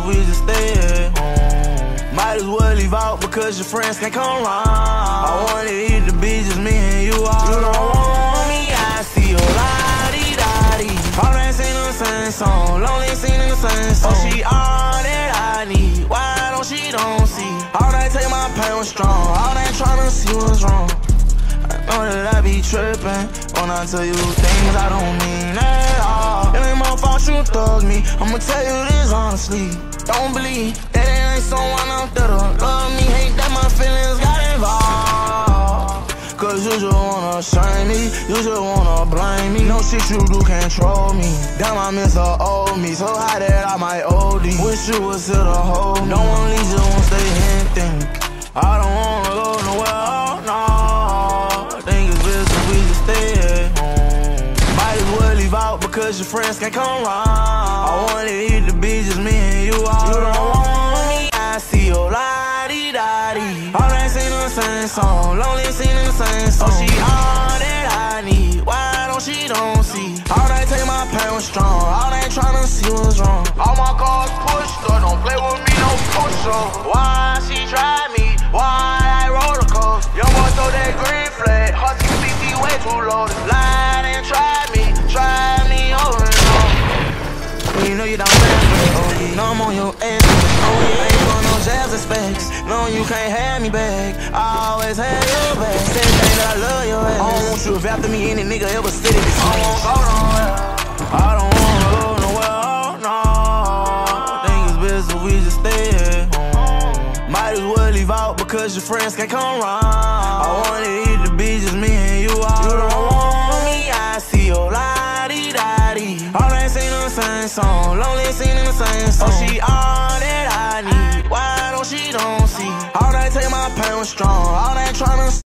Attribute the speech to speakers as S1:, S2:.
S1: we just stay at home. Might as well leave out because your friends can't come round. I wanna eat the beach, just me and you all. You don't want me, I see your la-dee-da-dee. All that singing the same song, lonely singing the same song. Oh, she all that I need, why don't she don't see? All that take my pain was strong, all that tryna see what's wrong. I know that I be trippin' when I tell you things I don't mean at all. It ain't my fault you thug me, I'ma tell you this honestly. Don't believe that it ain't someone out there to love me. Hate that my feelings got involved. Cause you just wanna shame me, you just wanna blame me. No shit you do control me. Damn, I miss her old me, so high that I might OD. Wish you was here to hold me. Don't wanna leave, just wanna stay here and think. I don't wanna go nowhere, oh no. Think it's best if we just stay at home. Might as well leave out because your friends can't come round. I wanna eat the beach, just me and you all. You don't want me, I see your la-dee-da-dee. All that singing the same song, lonely singing the same song. Oh, she all that I need, why don't she don't see? All that take my pain was strong, all that tryna see what's wrong. All my cars pushed up, don't play with me, no push-up. Why she tried me, why I roller coaster? Young boy throw that green flag, Husky CC way too low. Lied and tried me over and over. You know you don't laugh, oh yeah, know I'm on your ass. Oh yeah, ain't doing no jazz and specs. No, you can't have me back. I always had your back. Said thing that I love your ass. I don't want you if after me any nigga ever said it. I don't wanna go nowhere. I don't wanna go nowhere, oh no. Think it's best if we just stay at home. Might as well leave out because your friends can't come round. I wanna eat the beach, just me and you all. You don't want me, I see your la-dee-da-dee. All that singing the same song, lonely singing the same song. Oh, she all that I need, why don't she don't see? All that take my pain was strong, all that tryna